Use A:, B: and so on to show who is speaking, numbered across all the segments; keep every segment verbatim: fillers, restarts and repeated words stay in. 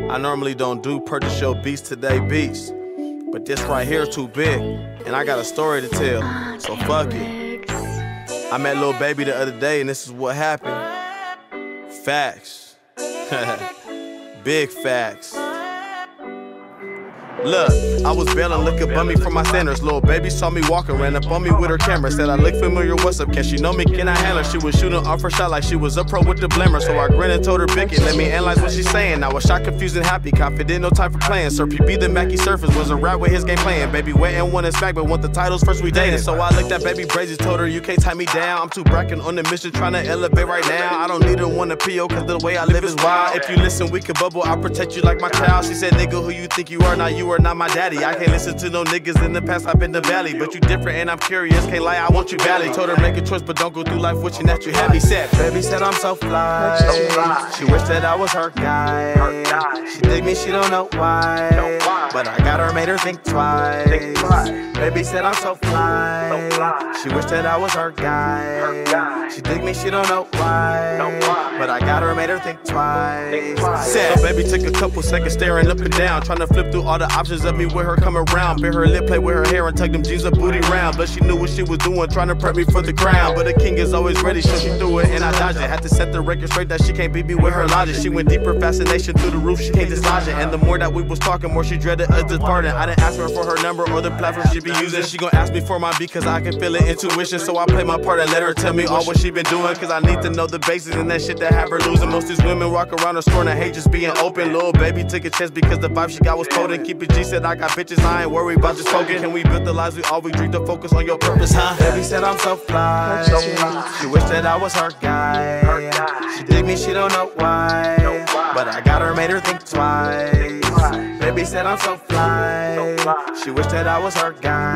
A: I normally don't do purchase your beats today beats, but this right here too big, and I got a story to tell, so fuck it. I met Lil Baby the other day and this is what happened. Facts. Big facts. Look, I was bailing, looking bummy from my standards. Lil Baby saw me walking, ran up on me with her camera. Said I look familiar, what's up? Can she know me? Can I handle her? She was shooting off her shot like she was a pro with the blammer. So I grinned and told her, Bick it, let me analyze what she's saying. I was shot, confused and happy, confident, no time for playing. Sir P B, the Mackie Surface, was a rap with his game playing. Baby wet and one is back, but want the titles first we dated. So I looked at Baby Brazy, told her, you can't tie me down. I'm too bracken on the mission, trying to elevate right now. I don't need a one to P O, cause the way I live is wild. If you listen, we can bubble, I'll protect you like my child. She said, nigga, who you think you are? Now you are not my daddy. I can't listen to no niggas in the past, I've been the valley. But you different and I'm curious, can't lie, I want you badly. Told her make a choice, but don't go through life wishing that you had me set. Baby said I'm so fly, she wished that I was her guy. She dig me, she don't know why, but I got her, made her think twice. Baby said I'm so fly, she wished that I was her guy. She dig me, she don't know why, but I got her, made her think twice. Said, so baby took a couple seconds staring up and down, trying to flip through all the options of me with her come around. Bit her lip, play with her hair and tuck them jeans up booty round. But she knew what she was doing, trying to prep me for the crown. But the king is always ready, so she threw it and I dodged it. Had to set the record straight that she can't beat me with her logic. She went deeper, fascination through the roof, she can't dislodge it. And the more that we was talking, more she dreaded us departing. I didn't ask her for her number or the platform she be using. She gon' ask me for my beat cause I can feel it, intuition. So I play my part and let her tell me all what she been doing, cause I need to know the basics and that shit that have her losing. Most these women walk around her store and I hate just being open. Lil Baby took a chance because the vibe she got was potent. Keep it G, said I got bitches, I ain't worried about just poking. Can we build the lives we all we dream to focus on your purpose, huh? Baby said I'm so fly, she wished that I was her guy. She dig me, she don't know why, but I got her, made her think twice. Baby said I'm so fly, she wished that I was her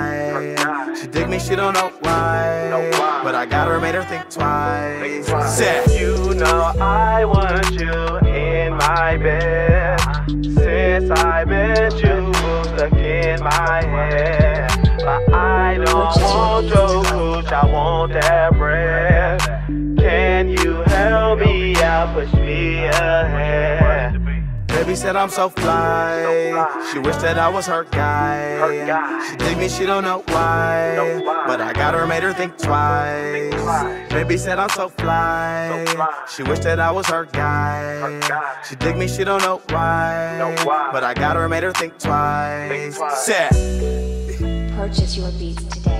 A: guy. She dig me, she don't know why, but I got her, made her think twice. Said,
B: you know I want you in my bed. Since I met you, stuck in my head. But I don't want your cooch, I want that bread. Can you help me out, push me ahead?
A: Baby said I'm so fly, she wished that I was her guy. She dig me, she don't know why, but I got her, made her think twice. Baby said I'm so fly, she wished that I was her guy. She dig me, she don't know why, but I got her, made her think twice. Said,
C: purchase your beats today.